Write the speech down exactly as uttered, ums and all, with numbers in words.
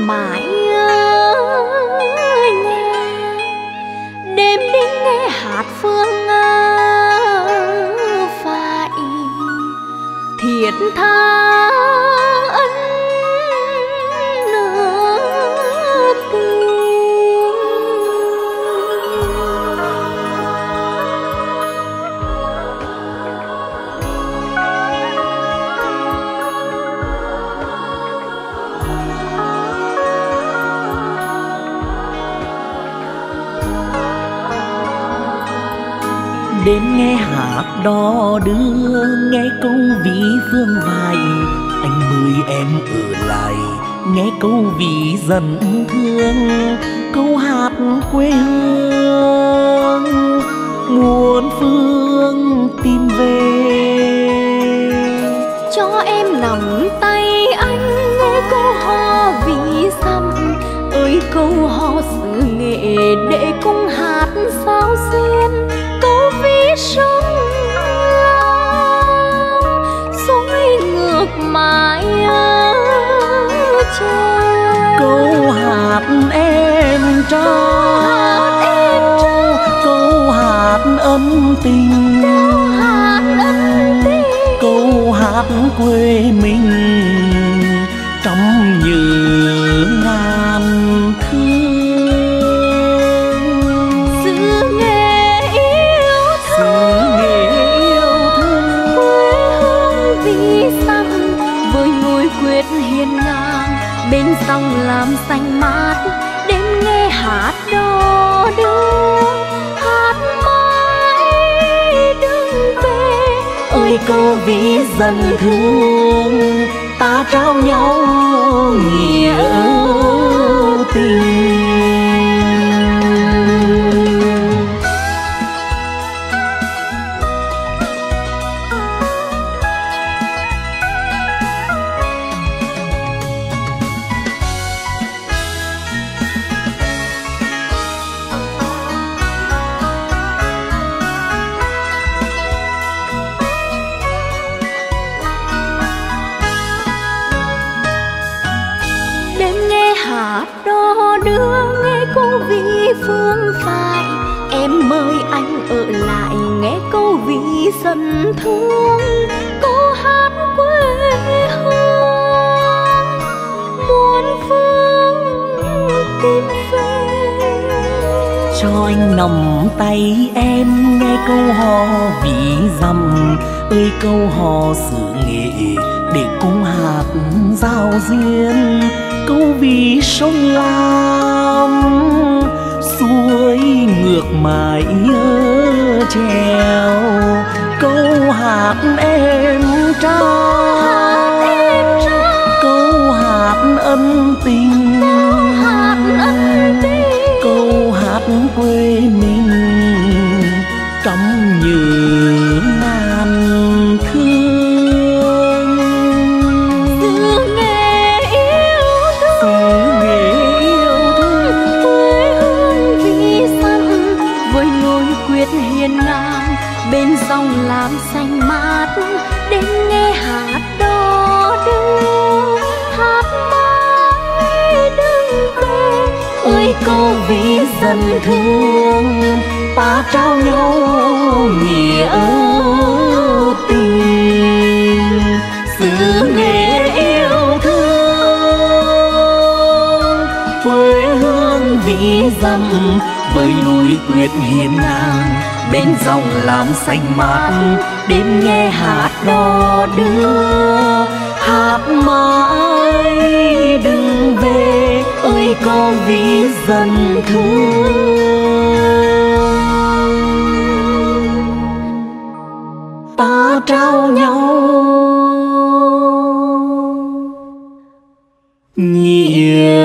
mãi nhà, đêm đến nghe hát phương phải thiệt tha ân nợ tình. Đến nghe hát đò đưa, nghe câu ví phương vải, anh mời em ở lại nghe câu ví dần thương, câu hát quê hương muôn phương tìm về. Cho em nắm tay anh nghe câu hò ví dặm, ơi câu hò xứ nghệ để cùng hát sao duyên. Câu ví sông Lam xuôi ngược mãi treo, câu hát em trao, câu hát ân tình, câu hát quê mình trăm nhớ ngàn thương. Xứ nghệ yêu thương, xứ nghệ yêu thương, quê hương ví dặm với ngôi quyết hiên ngang, bên sông làm xanh mát đêm nghe hát đò đưa, hát mãi đừng về. ơi câu ví dần thương, ta trao nhau nghĩa tình. Hát đò đưa nghe câu ví phương phải, em mời anh ở lại nghe câu ví dần thương, câu hát quê hương muôn phương tìm về. Cho anh nắm tay em nghe câu hò ví dặm, ơi câu hò xứ nghệ để cùng hát giao duyên. Câu ví sông Lam xuôi ngược mãi treo, câu hát em trao, câu hát ân tình, câu hát quê mình trăm nhớ ngàn thương. Hiên ngang bên dòng làm xanh mát đến nghe hát đò đưa, hát mãi đừng về. Ơi câu ví dần thương, ta trao nhau nghĩa tình. Xứ nghệ yêu thương, quê hương ví dặm với núi quyết hiên ngang, bên dòng làm xanh mát đêm nghe hát đò đưa, hát mãi đừng về. Ơi câu ví dần thương, ta trao nhau nghĩa